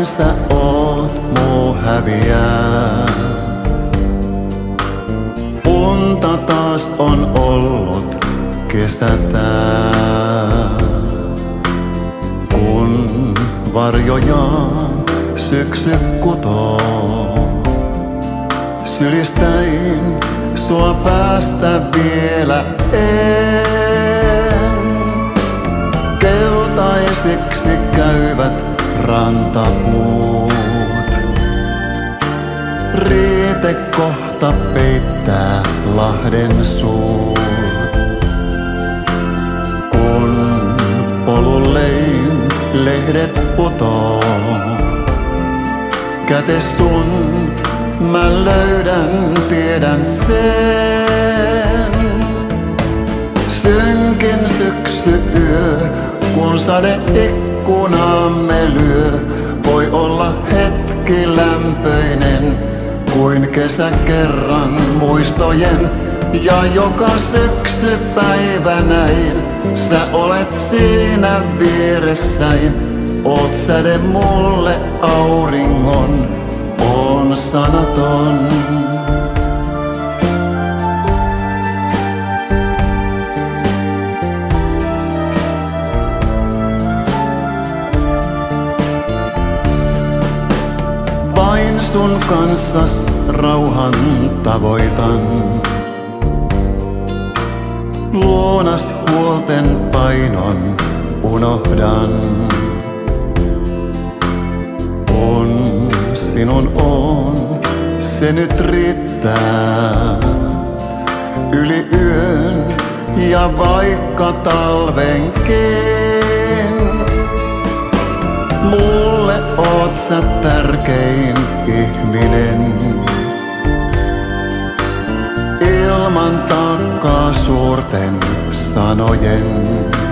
vain sä oot muu häviää. Unta taas on ollut kesätää, kun varjojaan syksy kutoo. Sylistäin sua päästä vielä en. Keltaisiksi käyvät rantapuut. Riite kohta peittää lahden suut. Kun polullein lehdet putoo, käte sun mä löydän, tiedän sen. Synkin syksy-yö, kun sade ikkunaamme lyö, voi olla hetki lämpöinen kuin kesä kerran muistojen. Ja joka syksypäivä näin, sä olet siinä vieressäin. Oot säde mulle auringon, on sanaton. Vain sun kanssas rauhan tavoitan. Luonas huolten painon unohdan. Kun sinun on, se nyt riittää. Yli yön ja vaikka talvenkin. Mulle oot sä tärkein ihminen. Ilman taakkaa suurten sanojen.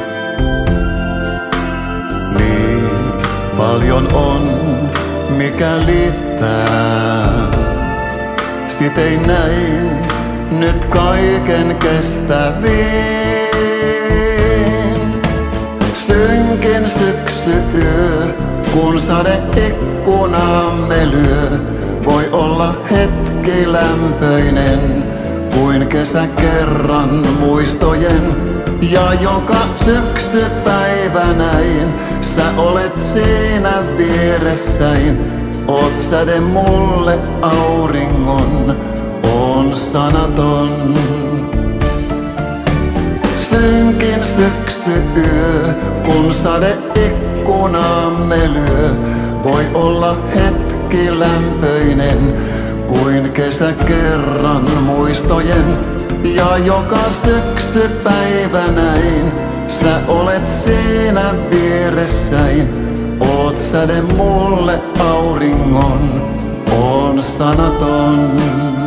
Niin paljon on, mikä liittää. Sit ei näin nyt kaiken kestäviin. Synkin syksy-yö, kun sade ikkunaamme lyö, voi olla hetki lämpöinen kuin kesä kerran muistojen. Ja joka syksypäivä näin, sä olet siinä vieressäin. Oot säde mulle auringon, on sanaton. Synkin syksy-yö, kun sade ikkunaamme lyö, voi olla hetki lämpöinen kuin kesä kerran muistojen. Ja joka syksypäivä näin, sä olet siinä vieressäin. Oot säde mulle auringon, on sanaton.